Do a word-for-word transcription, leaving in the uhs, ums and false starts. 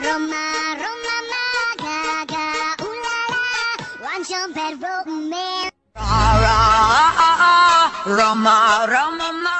Roma, Roma, Magaga, ooh la la, one jump at romance. Roma, Roma, Roma.